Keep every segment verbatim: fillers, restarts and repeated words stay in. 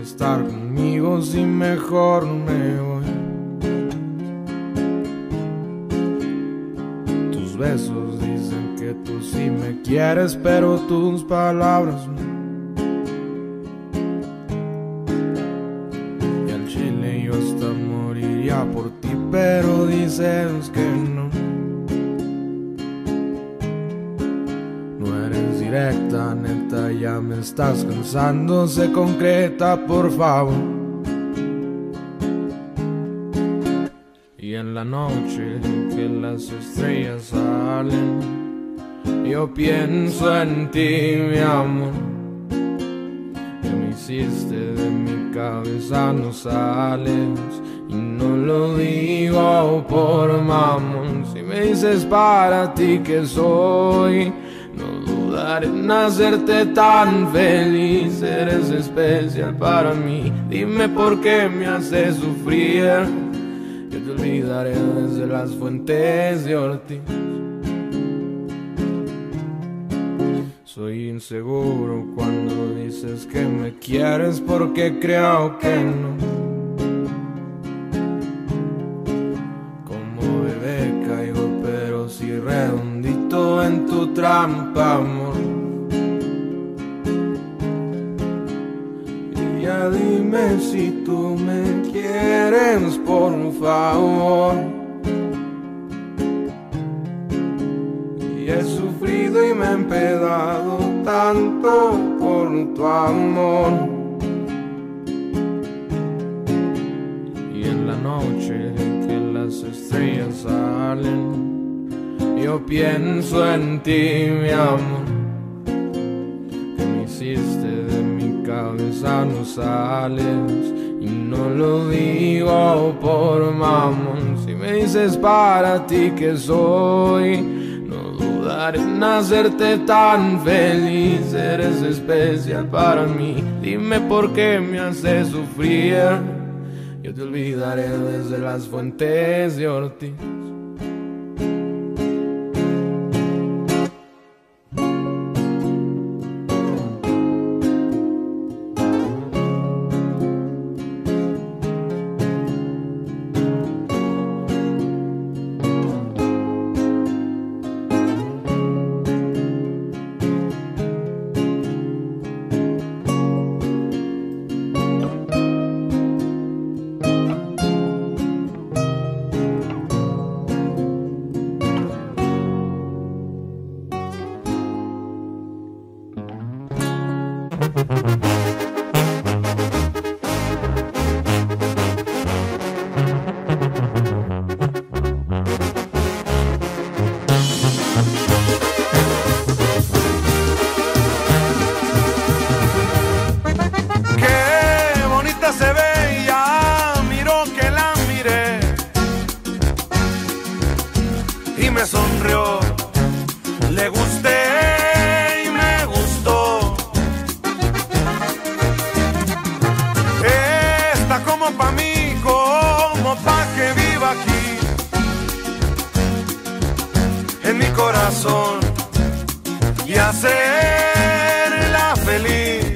estar conmigo si mejor no me voy. Tus besos dicen que tú sí me quieres, pero tus palabras no. Y al chile yo hasta moriría por ti, pero dices que no. No eres directa, neta, ya me estás cansando. Sé concreta, por favor. Y en la noche que las estrellas salen, yo pienso en ti, mi amor. Que me hiciste de mi cabeza, no sales. Y no lo digo por mamón. Si me dices para ti que soy, no dudaré en hacerte tan feliz. Eres especial para mí. Dime por qué me haces sufrir. Yo te olvidaré desde las fuentes de Ortiz. Soy inseguro cuando dices que me quieres, porque creo que no. Como bebé caigo, pero sí redondito en tu trampa, amor. Y ya dime si tú me quieres, por favor. Y he sufrido y me he empedado tanto por tu amor. Y en la noche que las estrellas salen, yo pienso en ti, mi amor. Que me hiciste de mi cabeza, no sales. Y no lo digo por mamón. Si me dices para ti que soy, no dudaré en hacerte tan feliz. Eres especial para mí. Dime por qué me haces sufrir. Yo te olvidaré desde las fuentes de Ortiz. Me sonrió, le gusté y me gustó. Está como pa' mí, como pa' que viva aquí, en mi corazón, y hacerla feliz.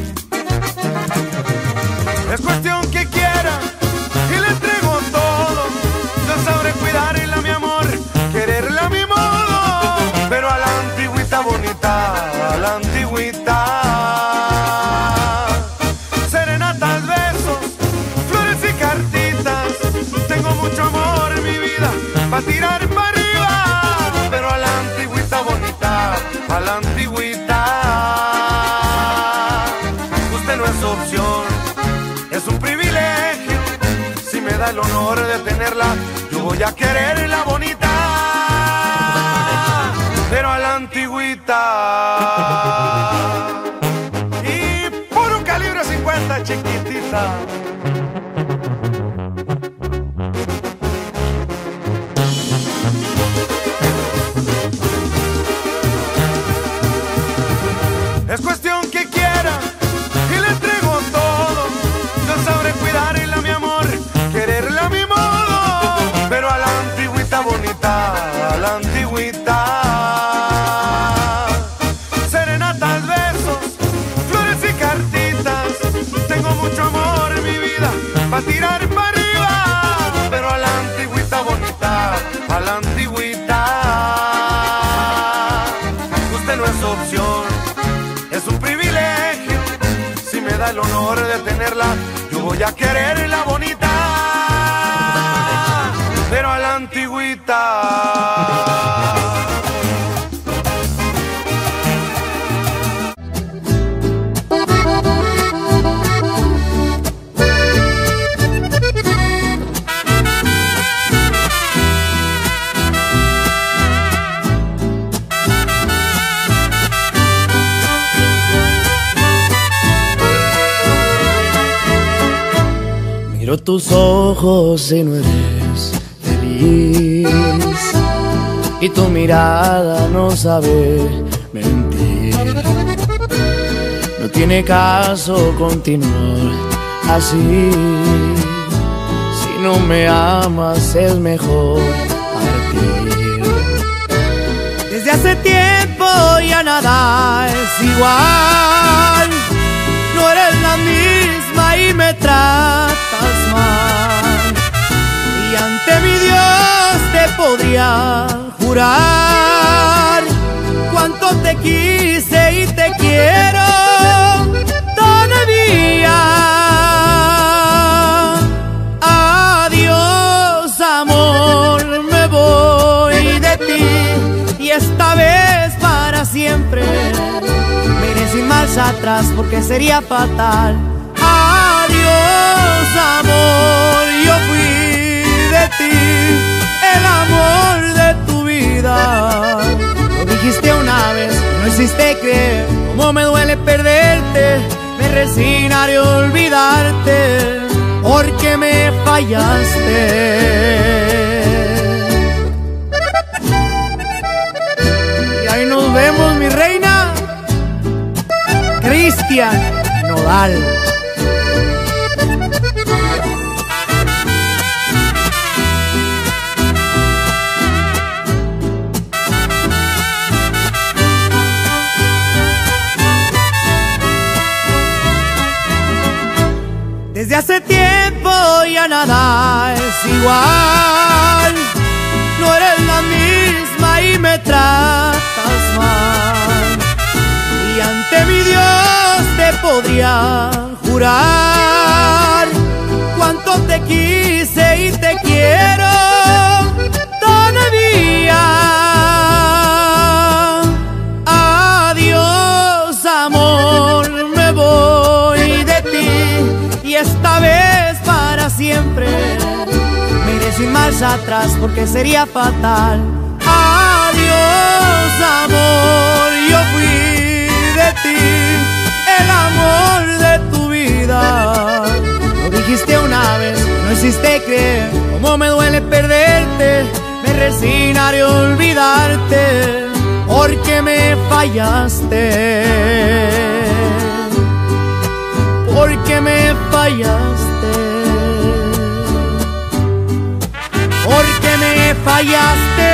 Es cuestión que quiera y le entrego todo. Yo sabré cuidarla, mi amor, quererla a mi modo, pero a la antigüita bonita, a la antigüita. Serenatas, besos, flores y cartitas. Tengo mucho amor en mi vida pa' tirar para arriba, pero a la antigüita bonita, a la antigüita. Usted no es opción, es un privilegio. Si me da el honor de tenerla, yo voy a quererla bonita, pero a la antigüita. Y puro calibre cincuenta, chiquitita. Es cuestión que quiera y le entrego todo. Yo sabré cuidarla, mi amor, quererla a mi modo, pero a la antigüita bonita, a la antigüita. Serenatas, besos, flores y cartitas. Tengo mucho amor opción, es un privilegio. Si me da el honor de tenerla, yo voy a quererla bonita, pero a la antigüita. Miro tus ojos y no eres feliz, y tu mirada no sabe mentir. No tiene caso continuar así. Si no me amas es mejor partir. Desde hace tiempo ya nada es igual. No eres la misma y me tratas mal, y ante mi Dios te podría jurar cuánto te quise y te quiero todavía. Adiós, amor, me voy de ti, y esta vez para siempre. Me iré sin marcha atrás porque sería fatal. Adiós, amor, yo fui de ti, el amor de tu vida. Lo dijiste una vez, no hiciste creer cómo me duele perderte. Me resignaré a olvidarte porque me fallaste. Y ahí nos vemos, mi reina. Cristian Nodal. Desde hace tiempo ya nada es igual. No eres la misma y me tratas mal, y ante mi Dios te podría jurar cuánto te quise y te quiero todavía. Adiós, amor, me voy de ti, y esta vez para siempre. Me iré sin marcha atrás porque sería fatal. Adiós, amor, yo fui de ti, el amor de tu vida. Lo dijiste una vez, no hiciste creer cómo me duele perderte. Me resignaré a olvidarte porque me fallaste. Porque me fallaste. Porque me fallaste.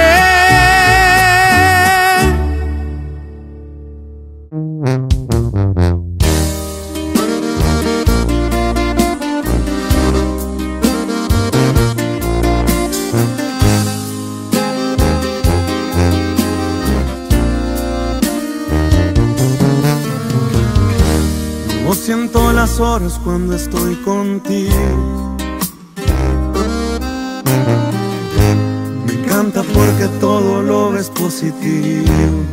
No siento las horas cuando estoy contigo. Me encanta porque todo lo ves positivo.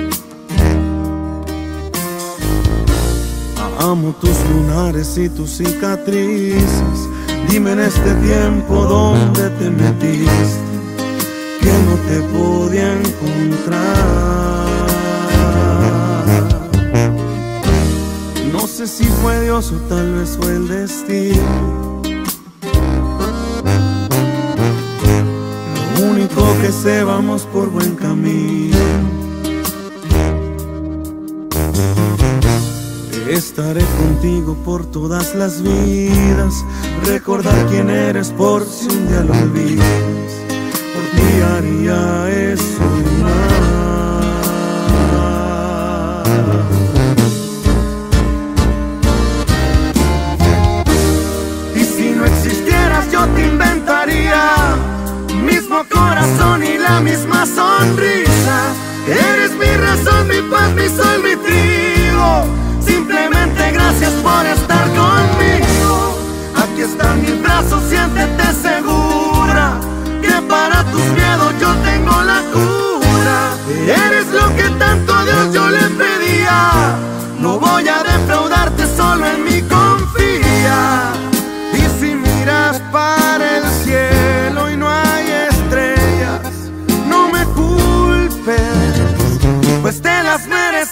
Amo tus lunares y tus cicatrices. Dime en este tiempo dónde te metiste, que no te podía encontrar. No sé si fue Dios o tal vez fue el destino. Lo único que sé, vamos por buen camino. Estaré contigo por todas las vidas. Recordar quién eres por si un día lo olvidas. Por ti haría eso y más. Y si no existieras yo te inventaría mismo corazón y la misma sonrisa. Eres mi razón, mi paz, mi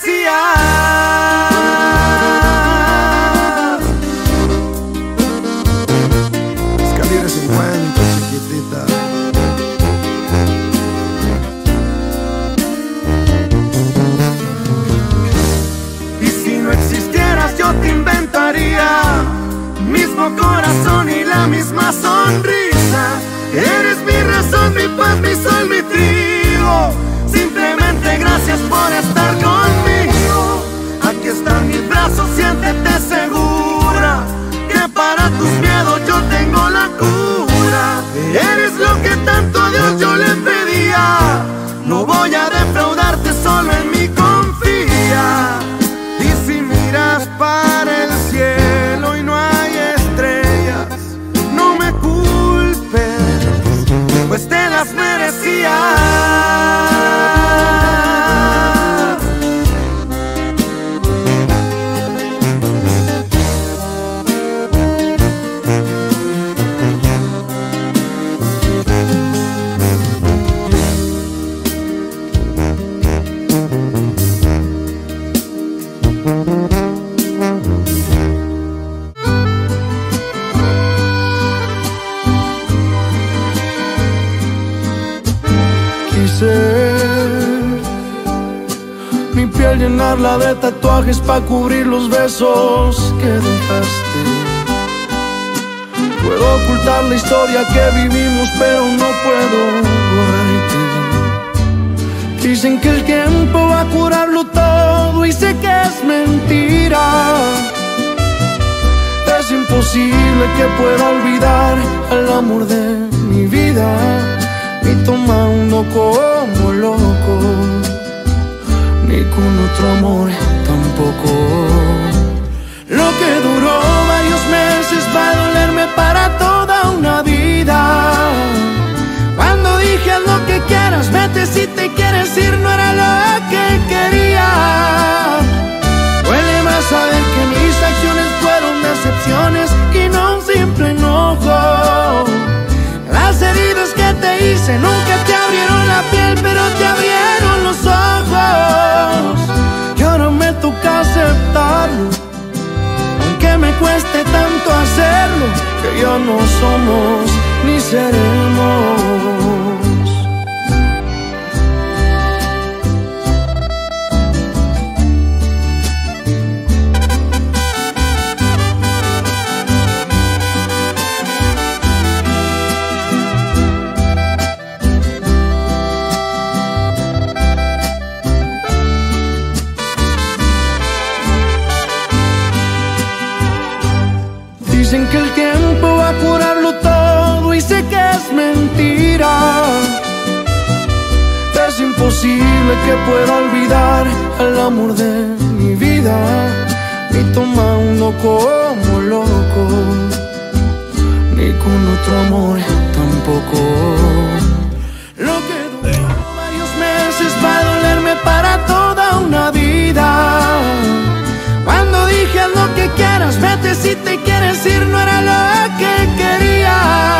Escalera cincuenta, chiquitita. Y si no existieras yo te inventaría mismo corazón y la misma sonrisa. Eres mi razón, mi paz, mi sol, mi trigo. Simplemente gracias por estar conmigo. Aquí están mis brazos, siéntete segura que para tus miedos yo tengo la cura. Eres lo que tanto a Dios yo le pedía. No voy a defraudarte, solo en mí confía. Y si miras para el cielo y no hay estrellas, no me culpes, pues te las merecías. Mi piel llenarla de tatuajes pa' cubrir los besos que dejaste. Puedo ocultar la historia que vivimos, pero no puedo borrarte. Dicen que el tiempo va a curarlo todo y sé que es mentira. Es imposible que pueda olvidar al amor de mi vida. Ni tomando como loco, ni con otro amor tampoco. Lo que duró varios meses va a dolerme para toda una vida. Cuando dije haz lo que quieras, vete si te quieres ir, no era lo que quería. Duele más saber que mis acciones fueron decepciones y no un simple enojo. Las heridas que te hice nunca te abrieron la piel, pero te abrieron los ojos. Y ahora me toca aceptarlo, aunque me cueste tanto hacerlo, que ya no somos ni seremos. Dicen que el tiempo va a curarlo todo y sé que es mentira. Es imposible que pueda olvidar al amor de mi vida, ni tomando como loco, ni con otro amor tampoco. Lo que duró varios meses va a dolerme para toda una vida. Cuando dije haz lo que quieras, vete si te quieres ir, no era lo que quería.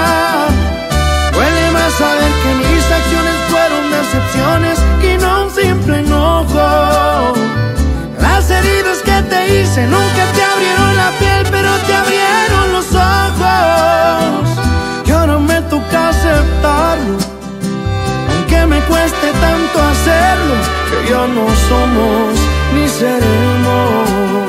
Duele más saber que mis acciones fueron decepciones y no un simple enojo. Las heridas que te hice nunca te abrieron la piel, pero te abrieron los ojos. Y ahora me toca aceptarlo, aunque me cueste tanto hacerlo, que ya no somos ni seremos.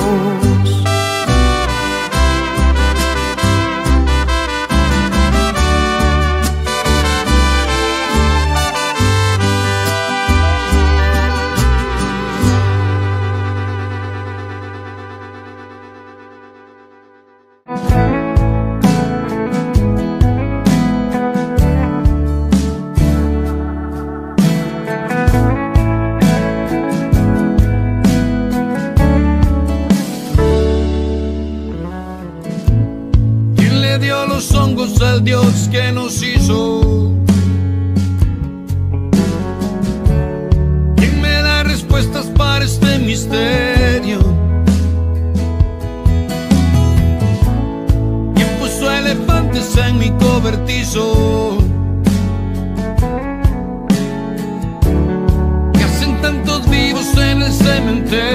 Al Dios que nos hizo, ¿quién me da respuestas para este misterio? ¿Quién puso elefantes en mi cobertizo? ¿Qué hacen tantos vivos en el cementerio?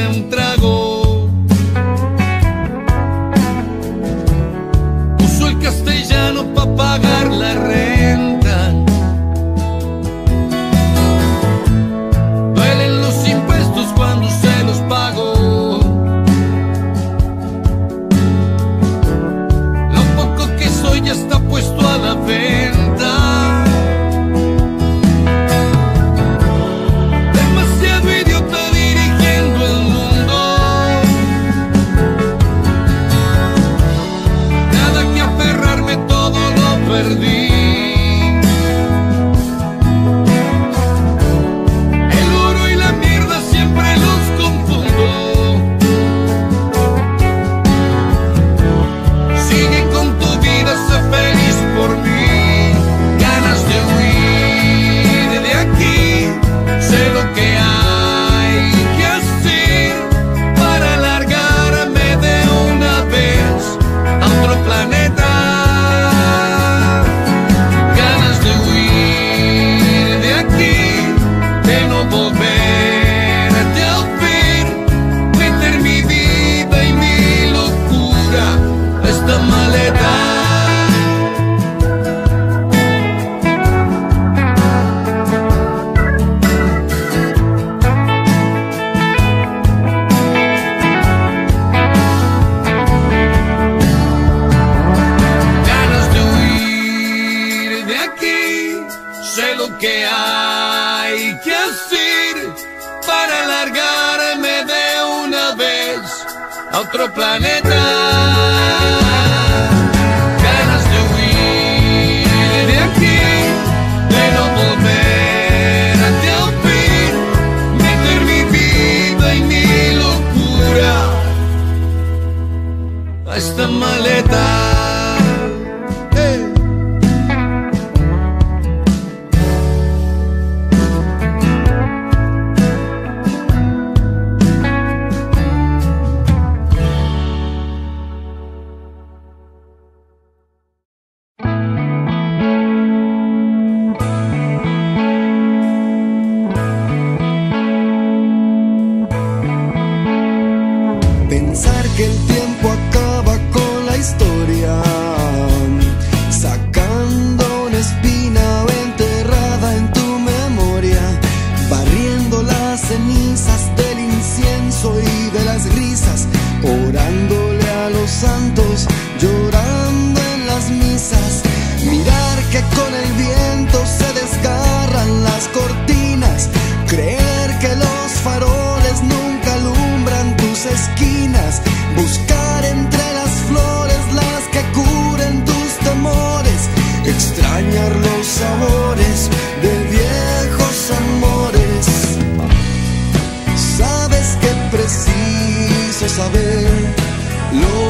un trago. Uso el castellano pa' pagar la renta. Duelen los impuestos cuando se los pago. Lo poco que soy ya está puesto a la venta. Demasiado idiota dirigiendo el mundo. Nada que aferrarme, todo lo perdí. El oro y la mierda siempre los confundo. Sigue con tu vida, sé feliz por mí. Ganas de huir de aquí. Sé lo que hay que hacer para largarme de una vez a otro planeta. Ganas de huir de aquí, de no volverte a ver, meter mi vida y mi locura a esta maleta. Ganas de huir de aquí, sé lo que hay que hacer para largarme de una vez a otro planeta. Ganas de huir de aquí, de no volverte a ver, meter mi vida y mi locura a esta maleta. Hey. Pensar que el tiempo acaba con la historia, sacando una espina enterrada en tu memoria, barriendo las cenizas del incienso y de las risas, orándole a los santos, llorando en las misas. Mirar que con el viento se desgarran las cortinas, creer que los faroles nunca alumbran tus esquinas, buscar entre las flores las que curen tus temores, extrañar los sabores de viejos amores. Sabes que preciso saber lo